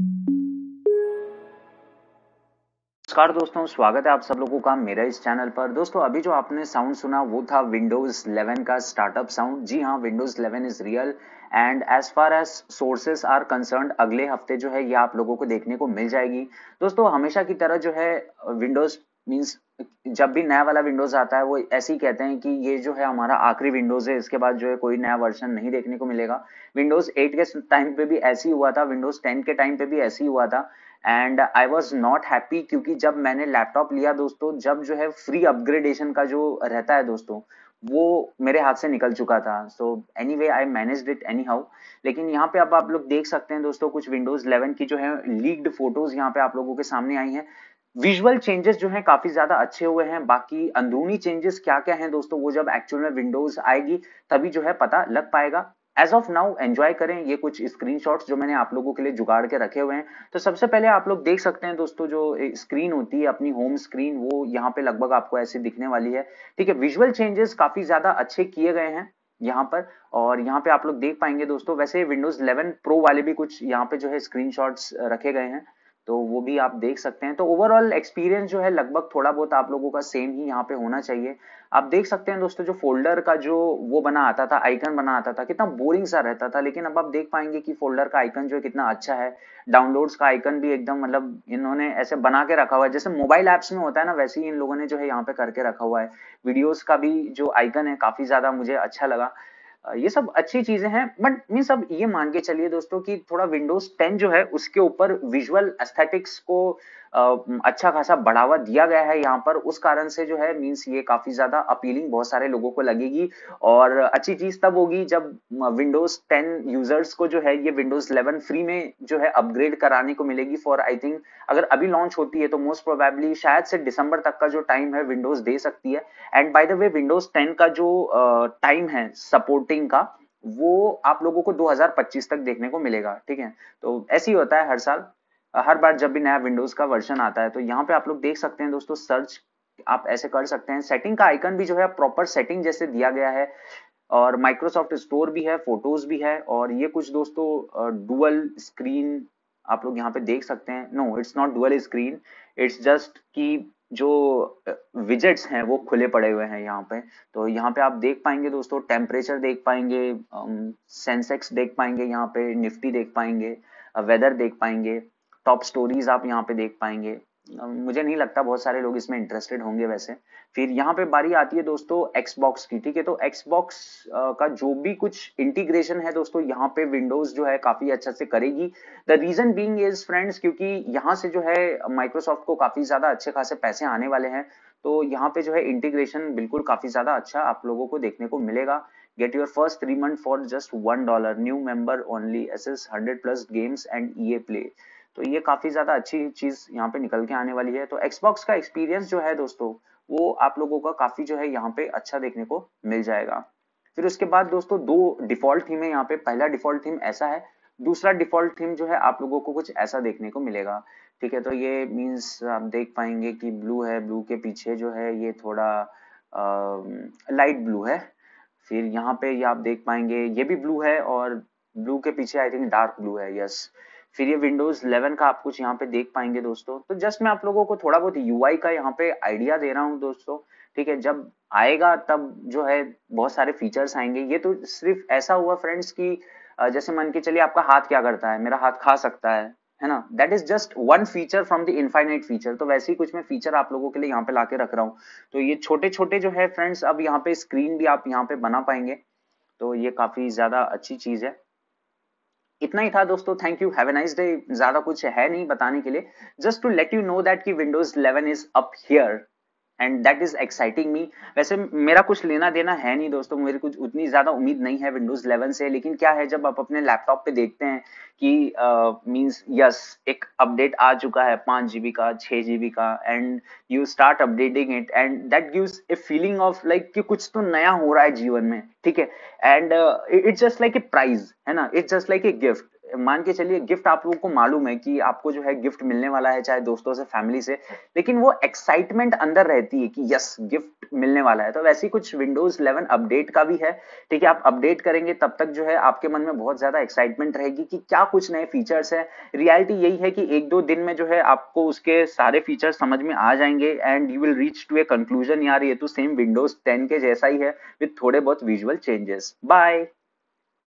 नमस्कार दोस्तों, स्वागत है आप सब लोगों का मेरा इस चैनल पर। दोस्तों अभी जो आपने साउंड सुना वो था विंडोज 11 का स्टार्टअप साउंड। जी हाँ, Windows 11 is real and as far as sources are concerned अगले हफ्ते जो है ये आप लोगों को देखने को मिल जाएगी। दोस्तों हमेशा की तरह जो है विंडोज मींस जब भी नया वाला विंडोज आता है वो ऐसे ही कहते हैं कि ये जो है हमारा आखिरी विंडोज है, इसके बाद जो है कोई नया वर्जन नहीं देखने को मिलेगा। विंडोज 8 के टाइम पे भी ऐसे ही हुआ था, विंडोज 10 के टाइम पे भी ऐसे ही हुआ था and I was not happy क्योंकि जब मैंने लैपटॉप लिया दोस्तों, जब जो है फ्री अपग्रेडेशन का जो रहता है दोस्तों वो मेरे हाथ से निकल चुका था। So anyway I managed it anyhow. लेकिन यहाँ पे अब आप लोग देख सकते हैं दोस्तों कुछ विंडोज 11 की जो है लीक्ड फोटोज यहाँ पे आप लोगों के सामने आई हैं। विजुअल चेंजेस जो हैं काफी ज्यादा अच्छे हुए हैं। बाकी अंदरूनी चेंजेस क्या क्या हैं दोस्तों वो जब एक्चुअल में विंडोज आएगी तभी जो है पता लग पाएगा। एज ऑफ नाउ एंजॉय करें ये कुछ स्क्रीनशॉट्स जो मैंने आप लोगों के लिए जुगाड़ के रखे हुए हैं। तो सबसे पहले आप लोग देख सकते हैं दोस्तों जो स्क्रीन होती है अपनी होम स्क्रीन वो यहाँ पे लगभग आपको ऐसे दिखने वाली है। ठीक है, विजुअल चेंजेस काफी ज्यादा अच्छे किए गए हैं यहाँ पर। और यहाँ पे आप लोग देख पाएंगे दोस्तों, वैसे विंडोज 11 प्रो वाले भी कुछ यहाँ पे जो है स्क्रीनशॉट्स रखे गए हैं, तो वो भी आप देख सकते हैं। तो ओवरऑल एक्सपीरियंस जो है लगभग थोड़ा बहुत आप लोगों का सेम ही यहाँ पे होना चाहिए। आप देख सकते हैं दोस्तों जो फोल्डर का जो वो बना आता था, आइकन बना आता था, कितना बोरिंग सा रहता था, लेकिन अब आप देख पाएंगे कि फोल्डर का आइकन जो है कितना अच्छा है। डाउनलोड्स का आइकन भी एकदम मतलब इन्होंने ऐसे बना के रखा हुआ है, जैसे मोबाइल एप्स में होता है ना वैसे ही इन लोगों ने जो है यहाँ पे करके रखा हुआ है। वीडियोस का भी जो आइकन है काफी ज्यादा मुझे अच्छा लगा। ये सब अच्छी चीजें हैं, बट मीन सब ये मान के चलिए दोस्तों कि थोड़ा विंडोज 10 जो है उसके ऊपर विजुअल एस्थेटिक्स को अच्छा खासा बढ़ावा दिया गया है यहाँ पर। उस कारण से जो है मीन्स ये काफी ज्यादा अपीलिंग बहुत सारे लोगों को लगेगी। और अच्छी चीज तब होगी जब विंडोज 10 यूजर्स को जो है ये विंडोज 11 फ्री में जो है अपग्रेड कराने को मिलेगी फॉर आई थिंक। अगर अभी लॉन्च होती है तो मोस्ट प्रोबेबली शायद से दिसंबर तक का जो टाइम है विंडोज दे सकती है। And by the way Windows 10 का जो टाइम है सपोर्टिंग का वो आप लोगों को 2025 तक देखने को मिलेगा। ठीक है, तो ऐसे ही होता है हर साल, हर बार जब भी नया विंडोज का वर्जन आता है। तो यहाँ पे आप लोग देख सकते हैं दोस्तों, सर्च आप ऐसे कर सकते हैं। सेटिंग का आइकन भी जो है प्रॉपर सेटिंग जैसे दिया गया है। और माइक्रोसॉफ्ट स्टोर भी है, फोटोज भी है, और ये कुछ दोस्तों डुअल स्क्रीन आप लोग यहाँ पे देख सकते हैं। No it's not dual screen, it's just कि जो विजेट्स हैं वो खुले पड़े हुए हैं यहाँ पे। तो यहाँ पे आप देख पाएंगे दोस्तों, टेम्परेचर देख पाएंगे, सेंसेक्स देख पाएंगे, यहाँ पे निफ्टी देख पाएंगे, वेदर देख पाएंगे, टॉप स्टोरीज आप यहाँ पे देख पाएंगे। मुझे नहीं लगता बहुत सारे लोग इसमें इंटरेस्टेड होंगे वैसे। फिर यहाँ पे बारी आती है दोस्तों एक्सबॉक्स की। ठीक है, तो एक्सबॉक्स का जो भी कुछ इंटीग्रेशन है दोस्तों यहाँ पे विंडोज जो है काफी अच्छा से करेगी। The reason being is friends क्योंकि यहाँ से जो है माइक्रोसॉफ्ट को काफी ज्यादा अच्छे खासे पैसे आने वाले हैं। तो यहाँ पे जो है इंटीग्रेशन बिल्कुल काफी ज्यादा अच्छा आप लोगों को देखने को मिलेगा। Get your first 3 month for just $1, new member only, access 100+ games and EA play. तो ये काफी ज्यादा अच्छी चीज यहाँ पे निकल के आने वाली है। तो एक्सबॉक्स का एक्सपीरियंस जो है दोस्तों वो आप लोगों का काफी जो है यहाँ पे अच्छा देखने को मिल जाएगा। फिर उसके बाद दोस्तों दो डिफॉल्ट थीम है यहाँ पे। पहला डिफॉल्ट थीम ऐसा है, दूसरा डिफॉल्ट थीम जो है आप लोगों को कुछ ऐसा देखने को मिलेगा। ठीक है, तो ये मीन्स आप देख पाएंगे कि ब्लू है, ब्लू के पीछे जो है ये थोड़ा लाइट ब्लू है। फिर यहाँ पे ये आप देख पाएंगे ये भी ब्लू है, और ब्लू के पीछे आई थिंक डार्क ब्लू है, यस। फिर ये विंडोज 11 का आप कुछ यहाँ पे देख पाएंगे दोस्तों। तो जस्ट मैं आप लोगों को थोड़ा बहुत यूआई का यहाँ पे आइडिया दे रहा हूँ दोस्तों। ठीक है, जब आएगा तब जो है बहुत सारे फीचर्स आएंगे। ये तो सिर्फ ऐसा हुआ फ्रेंड्स कि जैसे मान के चलिए आपका हाथ क्या करता है, मेरा हाथ खा सकता है ना। That is just one feature from the infinite feature. तो वैसे ही कुछ मैं फीचर आप लोगों के लिए यहाँ पे लाके रख रहा हूँ। तो ये छोटे छोटे जो है फ्रेंड्स अब यहाँ पे स्क्रीन भी आप यहाँ पे बना पाएंगे। तो ये काफी ज्यादा अच्छी चीज है। इतना ही था दोस्तों, thank you, have a nice day. ज्यादा कुछ है नहीं बताने के लिए, just to let you know that कि Windows 11 is up here and that is exciting me. वैसे मेरा कुछ लेना देना है नहीं दोस्तों, मेरी कुछ उतनी ज्यादा उम्मीद नहीं है विंडोज 11 से, लेकिन क्या है जब आप अपने लैपटॉप पे देखते हैं कि मींस यस एक अपडेट आ चुका है 5 GB का, 6 GB का, and you start updating it and that gives a feeling of like कि कुछ तो नया हो रहा है जीवन में। ठीक है, and it's just like a prize, है ना, it's just like a gift. मान के चलिए गिफ्ट आप लोगों को मालूम है कि आपको जो है गिफ्ट मिलने वाला है, चाहे दोस्तों से, फैमिली से, लेकिन वो एक्साइटमेंट अंदर रहती है कि यस गिफ्ट मिलने वाला है। तो वैसे ही कुछ विंडोज 11 अपडेट का भी है। ठीक है, आप अपडेट करेंगे तब तक जो है आपके मन में बहुत ज्यादा एक्साइटमेंट रहेगी कि क्या कुछ नए फीचर्स है। रियलिटी यही है कि एक दो दिन में जो है आपको उसके सारे फीचर्स समझ में आ जाएंगे and you will reach to a conclusion, यार ये तो सेम विंडोज 10 के जैसा ही है विद थोड़े बहुत विजुअल चेंजेस। बाय।